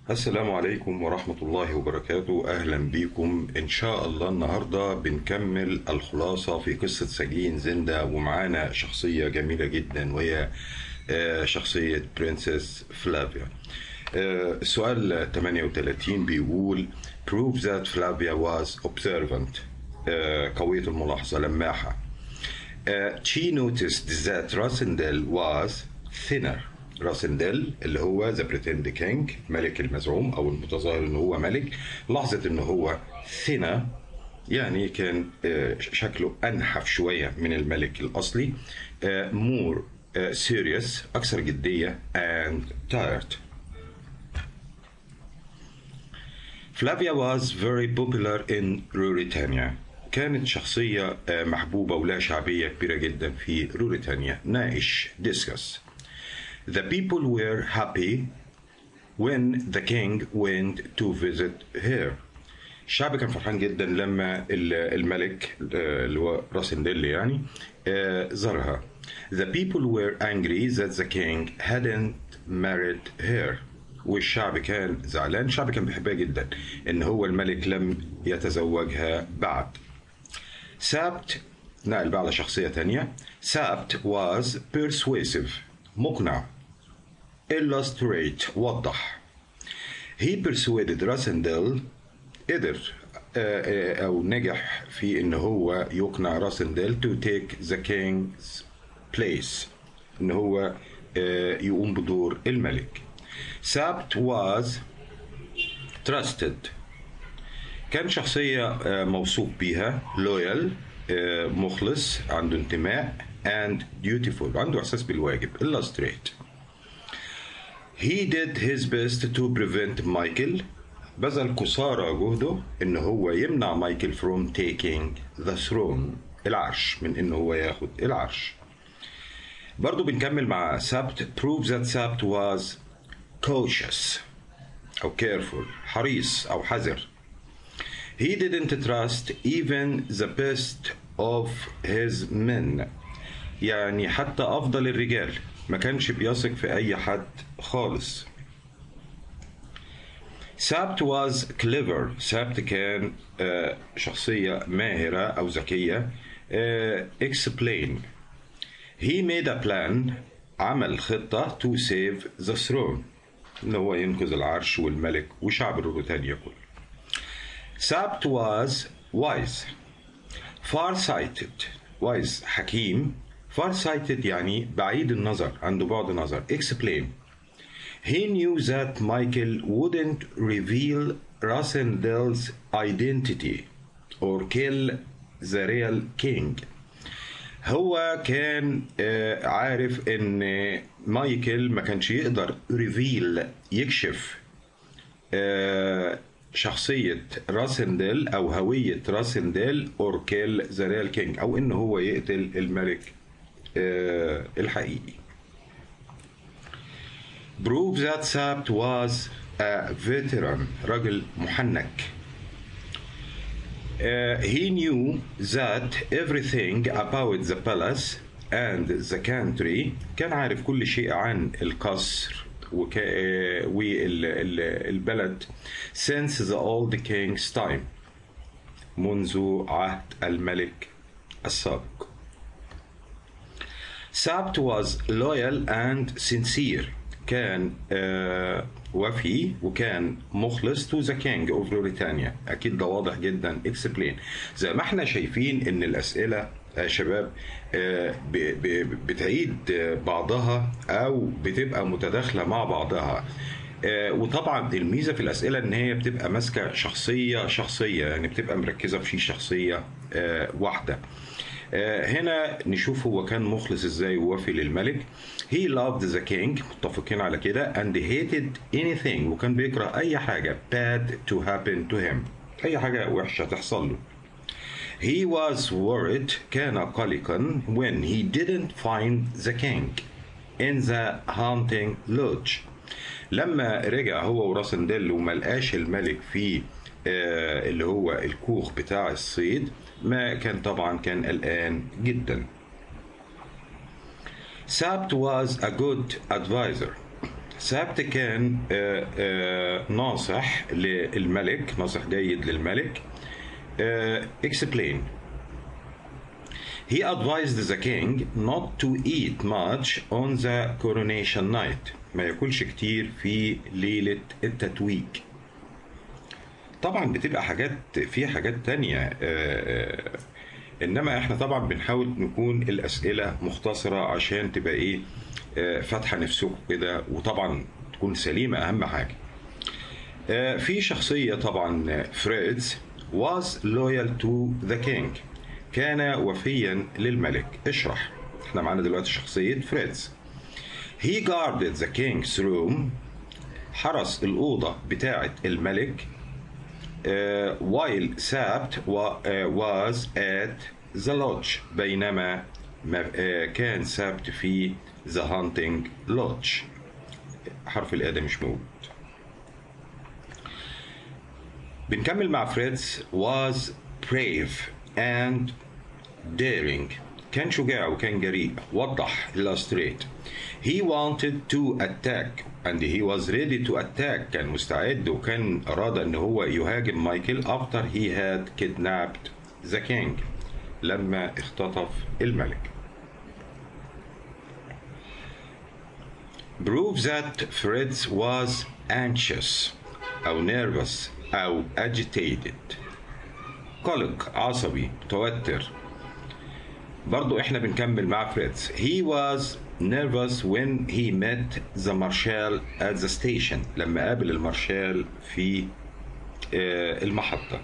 السلام عليكم ورحمة الله وبركاته. أهلا بكم إن شاء الله. النهاردة بنكمل الخلاصة في قصة سجين زندا، ومعانا شخصية جميلة جدا وهي شخصية برنسس فلافيا. السؤال 38 بيقول prove that Flavia was observant. قوية الملاحظة، لماحة. She noticed that Rosendal was thinner. راسندل اللي هو ذا بريتند كينج، ملك المزعوم او المتظاهر ان هو ملك، لاحظت ان هو ثينا، يعني كان شكله انحف شويه من الملك الاصلي. مور سيريس، اكثر جديه، and tired. Flavia was very popular in Ruritania. كانت شخصية محبوبة ولها شعبية كبيرة جدا في روريتانيا. ناقش discuss. The people were happy when the king went to visit her. الشعب كان فرحان جدا لما الملك اللي هو راسندل يعني زارها. The people were angry that the king hadn't married her. والشعب كان زعلان، الشعب كان بيحبها جدا ان هو الملك لم يتزوجها بعد. سابت، نقل بقى على شخصية تانية. سابت was persuasive، مقنع. illustrate، وضح. he persuaded راسندل، قدر او نجح في ان هو يقنع راسندل to take the king's place، ان هو يقوم بدور الملك. سابت was trusted، كان شخصية موثوق بيها. loyal، مخلص، عنده انتماء. and dutiful، عنده احساس بالواجب. illustrate. He did his best to prevent Michael، بذل قصارى جهده ان هو يمنع مايكل from taking the throne، العرش، من ان هو ياخد العرش. برضو بنكمل مع سابت. prove that Sabt was cautious او careful، حريص او حذر. He didn't trust even the best of his men، يعني حتى افضل الرجال ما كانش بيثق في اي حد خالص. سابت was clever، سابت كان شخصية ماهرة أو ذكية. explain. he made a plan، عمل خطة to save the throne، إن هو ينقذ العرش والملك وشعب الروتانيا كله. سابت was wise. far-sighted، wise حكيم. far-sighted يعني بعيد النظر، عنده بعد نظر. explain. He knew that Michael wouldn't reveal Rasendel's identity or kill the real king. هو كان عارف ان مايكل ما كانش يقدر ريفيل، يكشف شخصية راسندل او هوية راسندل or kill the real king، او ان هو يقتل الملك الحقيقي. prove that Sabt was a veteran، رجل محنك. he knew that everything about the palace and the country، كان عارف كل شيء عن القصر والبلد since the old king's time، منذ عهد الملك السابق. Sabt was loyal and sincere، كان وفي وكان مخلص to the king of Ruritania. أكيد ده واضح جدا. explain. زي ما احنا شايفين إن الأسئلة شباب بتعيد بعضها أو بتبقى متداخلة مع بعضها. وطبعا الميزة في الأسئلة إن هي بتبقى ماسكة شخصية، يعني بتبقى مركزة في شخصية واحدة. هنا نشوف هو كان مخلص ازاي ووفي للملك. he loved the king، متفقين على كده. and hated anything، وكان بيكره اي حاجة bad to happen to him، اي حاجة وحشة تحصل له. he was worried، كان قلقا when he didn't find the king in the hunting lodge، لما رجع هو وراسندل وملقاش الملك في اللي هو الكوخ بتاع الصيد، ما كان طبعا كان قلقان جدا. Sabt was a good advisor، سبت كان ناصح للملك، ناصح جيد للملك. explain. He advised the king not to eat much on the coronation night. ما ياكلش كتير في ليلة التتويج. طبعا بتبقى في حاجات تانية، انما احنا طبعا بنحاول نكون الاسئلة مختصرة عشان تبقى ايه، فاتحة نفسكم كده، وطبعا تكون سليمة اهم حاجة. في شخصية طبعا فريدز was loyal to the king. كان وفيا للملك. اشرح. احنا معانا دلوقتي شخصية فريدز. He guarded the king's room. حرس الأوضة بتاعة الملك. while سابت was at the lodge. بينما كان سابت في the hunting lodge. حرف الأداة مش موجود. بنكمل مع فريدز. was brave and daring. كان شجاع وكان جريء. وضح. illustrate. He wanted to attack and he was ready to attack. كان مستعد وكان أراد أن هو يهاجم مايكل after he had kidnapped the king. لما اختطف الملك. Prove that Fritz was anxious أو nervous أو agitated. قلق، عصبي، متوتر. برضو احنا بنكمل مع فريدز. He was nervous when he met the marshal at the station. لما قابل المارشال في المحطة.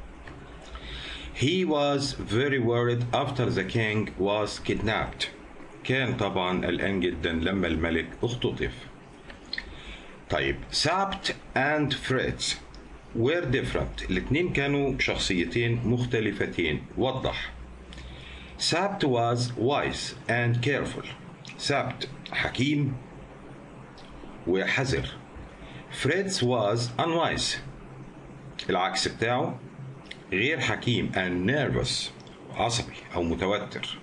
He was very worried after the king was kidnapped. كان طبعا قلقان جدا لما الملك اختطف. طيب سابت and Fritz were different. الاثنين كانوا شخصيتين مختلفتين. وضح. سابت was wise and careful. سابت حكيم وحذر. Fritz was unwise. العكس بتاعه غير حكيم and nervous. عصبي أو متوتر.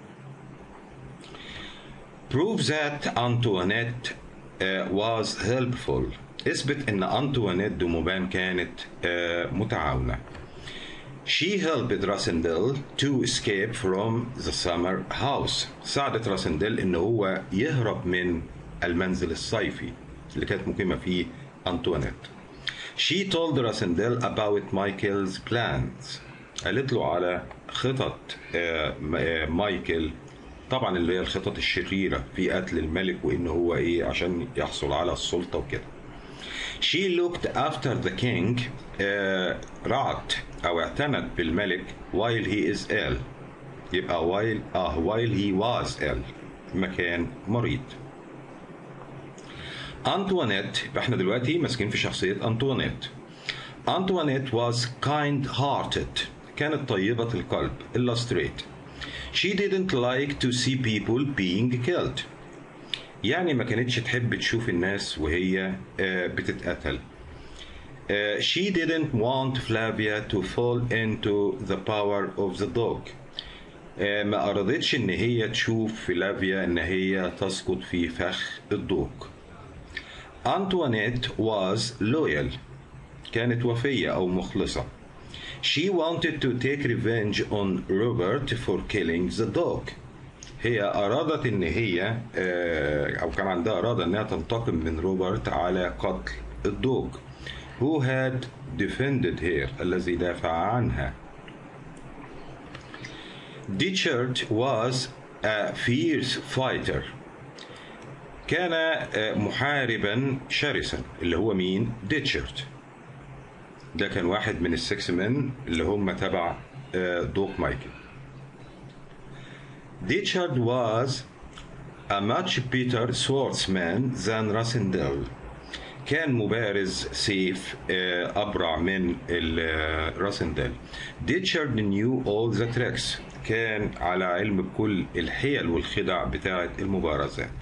Prove that Antoinette was helpful. اثبت ان أنطوانيت دو موبان كانت متعاونة. She helped راسندل to escape from the summer house. ساعدت راسندل ان هو يهرب من المنزل الصيفي اللي كانت مقيمة فيه أنطوانيت. She told راسندل about Michael's plans. قالت له على خطط مايكل، طبعا اللي هي الخطط الشريرة في قتل الملك وإن هو إيه عشان يحصل على السلطة وكده. She looked after the king. رعت أو اعتنت بالملك while he is ill. يبقى while he was ill. مكان مريض. أنطوانيت. احنا دلوقتي ماسكين في شخصية أنطوانيت. أنطوانيت was kind-hearted. كانت طيبة القلب. illustrate. She didn't like to see people being killed. يعني ما كانتش تحب تشوف الناس وهي بتتقتل. She didn't want Flavia to fall into the power of the dog. ما أرادتش إن هي تشوف فلافيا إن هي تسقط في فخ الدوق. Antoinette was loyal. كانت وفية أو مخلصة. She wanted to take revenge on Robert for killing the dog. هي أرادت إن هي أو كان عندها إرادة إنها تنتقم من روبرت على قتل الدوج. Who had defended her. الذي دافع عنها. Ditchard was a fierce fighter. كان محاربا شرسا. اللي هو مين؟ ديتشارد. ده كان واحد من السكس من اللي هم تبع دوق مايكل. Ditchard was a much better swordsman than Rasindel. كان مبارز سيف أبرع من راسندل. Ditchard knew all the tricks. كان على علم بكل الحيل والخدع بتاعة المبارزات.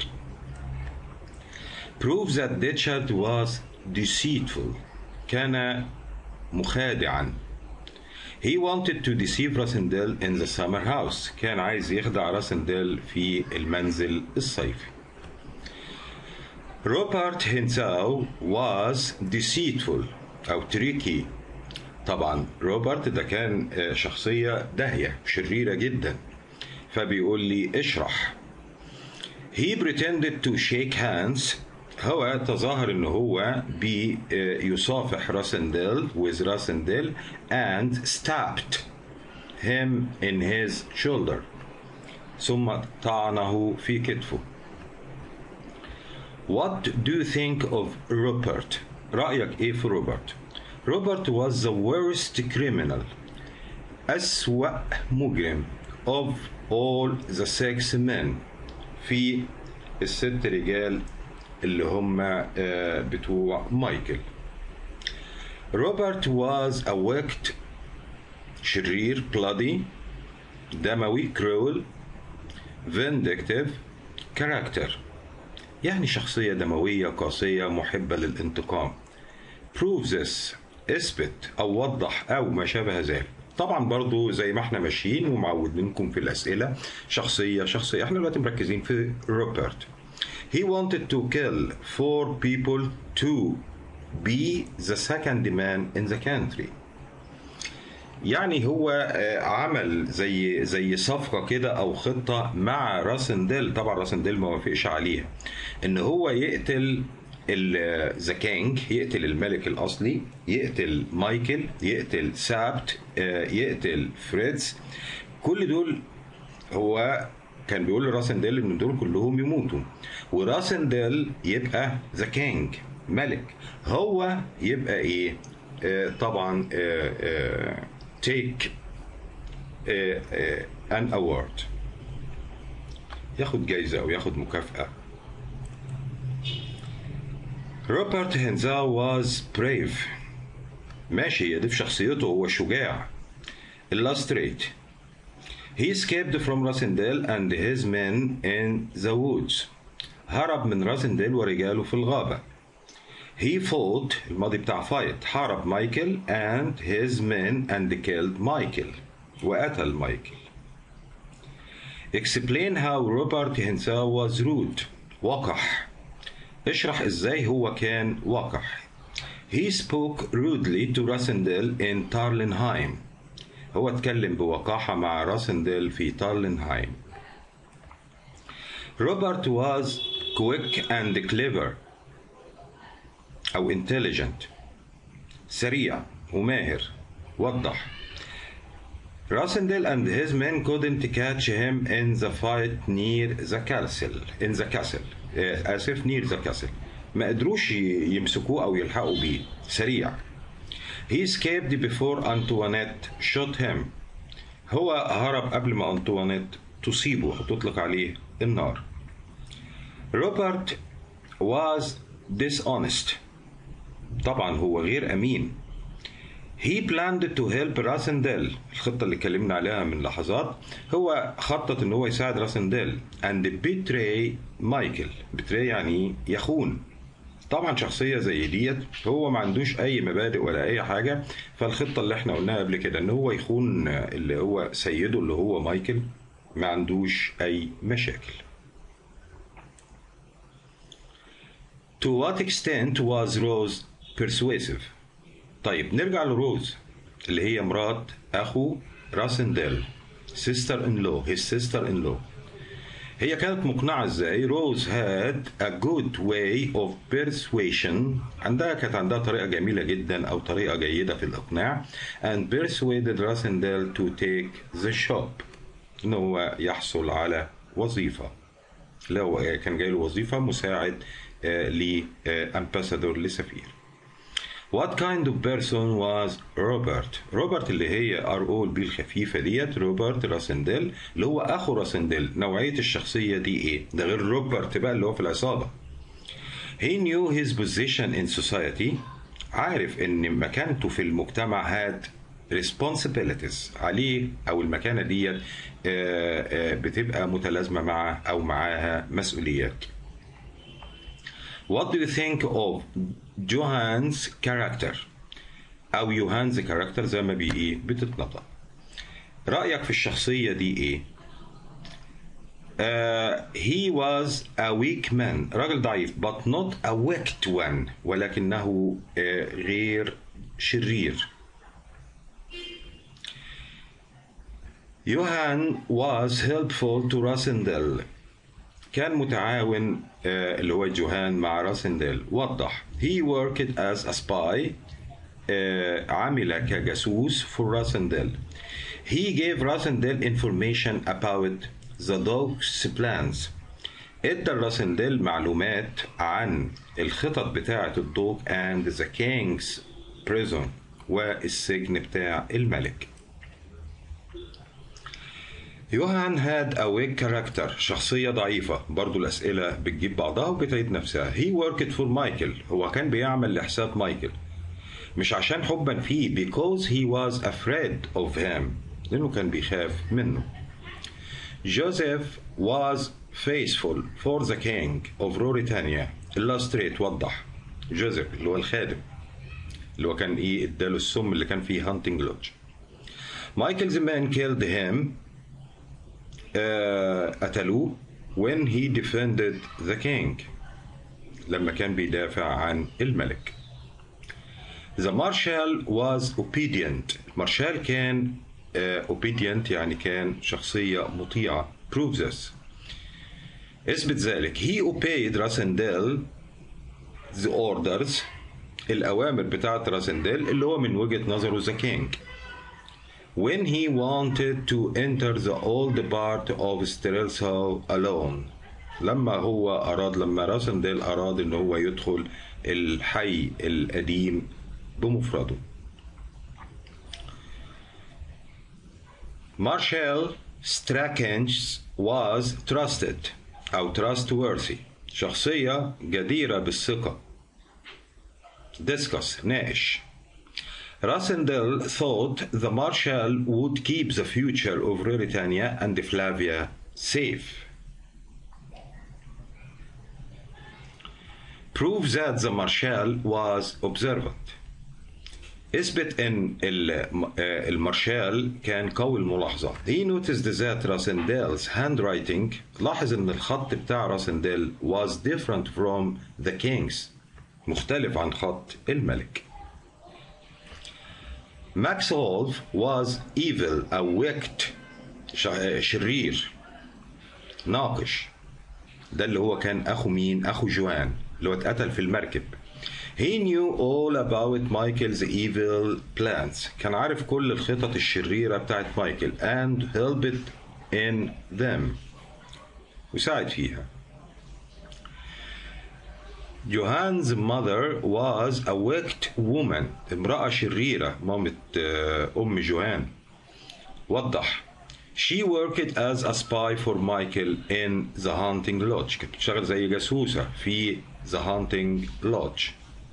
Prove that Ditchard was deceitful. كان مخادعا. He wanted to deceive راسندل in the summer house. كان عايز يخدع راسندل في المنزل الصيفي. Robert himself was deceitful أو tricky. طبعا روبرت ده كان شخصية داهية شريرة جدا. فبيقول لي اشرح. He pretended to shake hands. هو تظاهر ان هو بيصافح راسنديل with راسنديل and stabbed him in his shoulder. ثم طعنه في كتفه. What do you think of Rupert? رأيك ايه في روبرت؟ Robert was the worst criminal. أسوأ مجرم of all the 6 men. في ال6 رجال اللي هم بتوع مايكل. Robert was a wicked شرير bloody دموي cruel vindictive character. يعني شخصية دموية قاسية محبة للانتقام. prove this اثبت أو وضح أو ما شابه ذلك. طبعا برضو زي ما احنا ماشيين ومعودينكم في الأسئلة شخصية احنا دلوقتي مركزين في روبرت. He wanted to kill 4 people to be the second man in the country. يعني هو عمل زي صفقة كده أو خطة مع راسنديل. طبعا راسنديل ما وافقش عليها إن هو يقتل ذا كينج، يقتل الملك الأصلي، يقتل مايكل، يقتل سابت، يقتل فريدز. كل دول هو كان بيقول لراسنديل إن دول كلهم يموتوا، وراسنديل يبقى ذا كينج ملك، هو يبقى إيه؟ طبعا take an award، ياخد جايزة أو ياخد مكافأة. روبرت هنزا was brave. ماشي، هي دي في شخصيته، هو شجاع. illustrate. He escaped from Rasindel and his men in the woods. هرب من راسنديل ورجاله في الغابة. He fought الماضي بتاع fight، حارب مايكل and his men and killed مايكل وقتل مايكل. Explain how Robert himself was rude. وقح. اشرح ازاي هو كان وقح. He spoke rudely to Rasindel in Tarlenheim. هو اتكلم بوقاحة مع راسنديل في تارلنهايم. Robert was quick and clever أو intelligent، سريع وماهر. وضح. Rasindel and his men couldn't catch him in the fight near the castle. آسف near the castle. ما قدروش يمسكوه أو يلحقوا بيه. سريع. He escaped before Antoinette shot him. هو هرب قبل ما أنطوانيت تصيبه أو تطلق عليه النار. Robert was dishonest. طبعا هو غير أمين. He planned to help راسنديل. الخطة اللي اتكلمنا عليها من لحظات، هو خطط إن هو يساعد راسنديل and betray مايكل. betray يعني يخون. طبعا شخصية زي ديت هو ما عندوش أي مبادئ ولا أي حاجة، فالخطة اللي احنا قلناها قبل كده إن هو يخون اللي هو سيده اللي هو مايكل، ما عندوش أي مشاكل. To what extent was Rose persuasive؟ طيب نرجع لروز اللي هي مرات أخو راسنديل، sister in law، his sister in law. هي كانت مقنعة ازاي؟ روز had a good way of persuasion. كانت عندها طريقة جميلة جدا أو طريقة جيدة في الإقناع. and persuaded راسنديل to take the shop. إن هو يحصل على وظيفة. لو كان جاي له وظيفة مساعد لأمباسادور لسفير. What kind of person was Robert؟ روبرت اللي هي RO بالخفيفة ديت، روبرت راسنديل اللي هو أخو راسنديل. نوعية الشخصية دي إيه؟ ده غير روبرت بقى اللي هو في العصابة. He knew his position in society. عارف إن مكانته في المجتمع had responsibilities عليه، أو المكانة ديت بتبقى متلازمة معه أو معاها مسؤوليات. What do you think of Johan's character؟ أو يوهانز character زي ما بتتنطق. رأيك في الشخصية دي إيه؟ he was a weak man. راجل ضعيف but not a wicked one. ولكنه غير شرير. يوهان was helpful to راسندل. كان متعاون اللي هو جوهان مع راسندل. وضح. He worked as a spy. عمل كجاسوس for راسندل. He gave راسندل information about the dog's plans. ادى راسندل معلومات عن الخطط بتاعة الدوغ and the king's prison والسجن بتاع الملك. يوهان had a weak character. شخصية ضعيفة. برضو الأسئلة بتجيب بعضها وبتعيد نفسها. He worked for Michael. هو كان بيعمل لحساب مايكل. مش عشان حبا فيه because he was afraid of him. لأنه كان بيخاف منه. Joseph was faithful for the king of Mauritania. illustrate. وضح. جوزيف اللي هو الخادم اللي هو كان اداله السم اللي كان فيه hunting lodge. Michael's men killed him. قتلوه when he defended the king. لما كان بيدافع عن الملك. The marshal was obedient. المارشال كان obedient يعني كان شخصية مطيعة. prove this. اثبت ذلك. He obeyed راسندل the orders. الأوامر بتاعت راسندل اللي هو من وجهة نظره the king. When he wanted to enter the old part of Streltsau alone. لما راسندل أراد إن هو يدخل الحي القديم بمفرده. Marshal Strachens was trusted أو trustworthy. شخصية جديرة بالثقة. Discuss. ناقش. Rasendel thought the Marshal would keep the future of Mauritania and Flavia safe. Prove that the Marshal was observant. اثبت ان المارشال كان قوي الملاحظة. He noticed that Rasendel's handwriting. لاحظ ان الخط بتاع راسندل was different from the king's. مختلف عن خط الملك. Max Wolf was evil, a wicked. شرير. ناقش. ده اللي هو كان اخو مين؟ اخو جوان اللي هو اتقتل في المركب. He knew all about Michael's evil plans. كان عارف كل الخطط الشريرة بتاعت مايكل and helped in them. وساعد فيها. Johan's mother was a wicked woman. امرأة شريرة. مامة أم جوهان. وضح. She worked as a spy for Michael in the hunting lodge. كانت بتشتغل زي جاسوسة في the hunting lodge.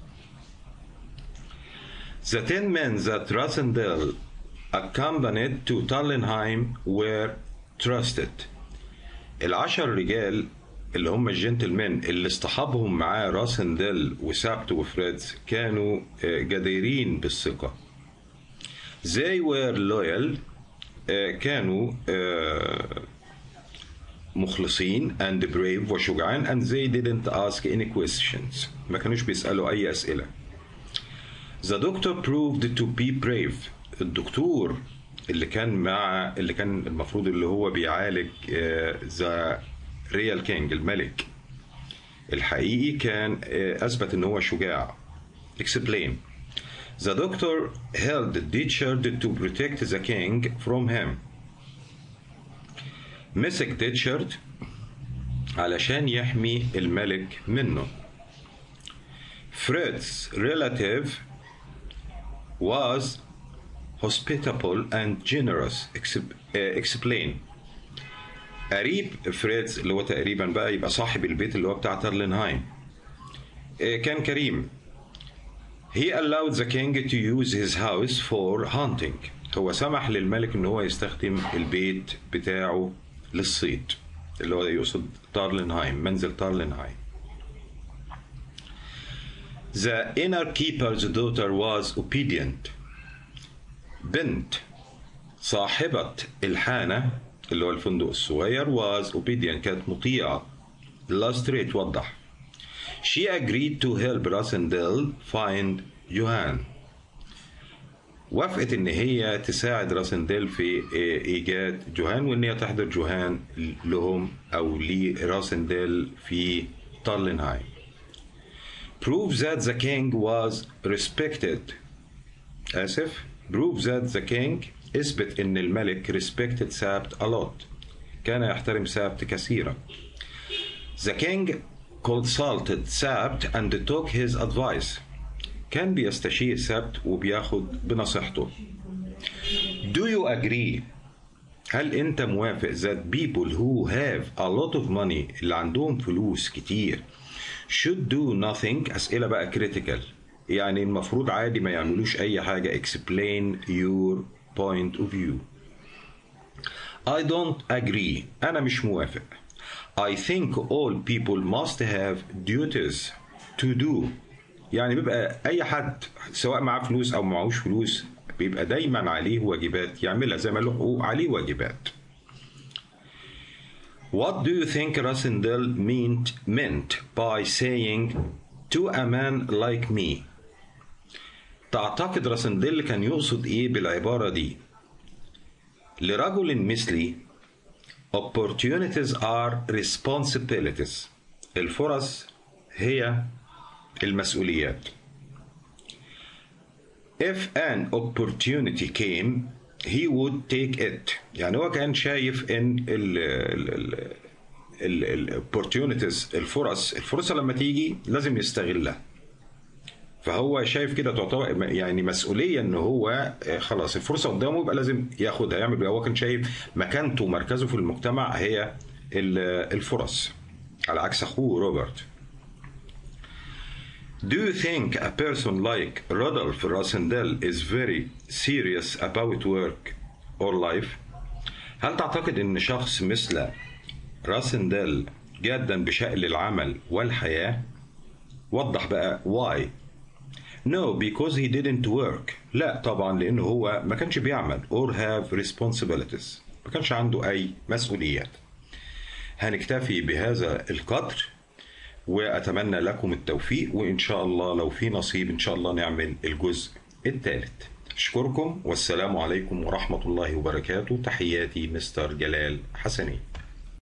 The 10 men that Rasendel accompanied to Tallenheim were trusted. 10 رجال اللي هم الجنتلمان اللي اصطحبهم معاه راسندل وسابت وفريدز كانوا جديرين بالثقة. They were loyal. كانوا مخلصين and brave وشجعان and they didn't ask any questions. ما كانوش بيسألوا أي أسئلة. The doctor proved to be brave. الدكتور اللي كان المفروض اللي هو بيعالج the real king الملك الحقيقي كان أثبت إن هو شجاع. Explain. The doctor held Ditchard to protect the king from him. مسك ديتشارد علشان يحمي الملك منه. Fred's relative was hospitable and generous. Explain. قريب فريدز اللي هو تقريبا بقى يبقى صاحب البيت اللي هو بتاع تارلنهايم كان كريم. He allowed the king to use his house for hunting. هو سمح للملك ان هو يستخدم البيت بتاعه للصيد اللي هو يقصد تارلنهايم منزل تارلنهايم. The inner keeper's daughter was obedient. بنت صاحبة الحانة اللي هو الفندق الصغير was obedient كانت مطيعة. illustrate وضح. She agreed to help Rasendel find Johan. وافقت ان هي تساعد راسنديل في ايجاد جوهان وان هي تحضر جوهان لهم او لراسنديل في تالنهايم. Prove that the king was respected. Prove that the king اثبت ان الملك respected سابت a lot. كان يحترم سابت كثيرا. The king consulted سابت and took his advice. كان بيستشير سبت وبياخد بنصيحته. Do you agree؟ هل أنت موافق that people who have a lot of money اللي عندهم فلوس كتير should do nothing؟ أسئلة بقى critical، يعني المفروض عادي ما يعملوش أي حاجة. Explain your point of view. I don't agree. أنا مش موافق. I think all people must have duties to do. يعني بيبقى أي حد سواء معاه فلوس أو معهوش فلوس بيبقى دايما عليه واجبات يعملها زي ما له حقوق عليه واجبات. What do you think Rasendel meant by saying to a man like me؟ تعتقد راسنديل كان يقصد إيه بالعبارة دي؟ لرجل مثلي opportunities are responsibilities. الفرص هي المسؤوليات. If an opportunity came he would take it. يعني هو كان شايف ان ال opportunities الفرصة لما تيجي لازم يستغلها. فهو شايف كده تعتبر يعني مسؤولية ان هو خلاص الفرصة قدامه يبقى لازم ياخدها يعمل بيها. هو كان شايف مكانته ومركزه في المجتمع هي الفرص على عكس اخوه روبرت. Do you think a person like Rodolph Rasendel is very serious about work or life؟ هل تعتقد ان شخص مثل راسنديل جدا بشأن العمل والحياة؟ وضح بقى why. No, because he didn't work. لا طبعا لأنه هو ما كانش بيعمل or have responsibilities. ما كانش عنده أي مسؤوليات. هنكتفي بهذا القدر وأتمنى لكم التوفيق، وإن شاء الله لو في نصيب إن شاء الله نعمل الجزء الثالث. أشكركم والسلام عليكم ورحمة الله وبركاته. تحياتي مستر جلال حسني.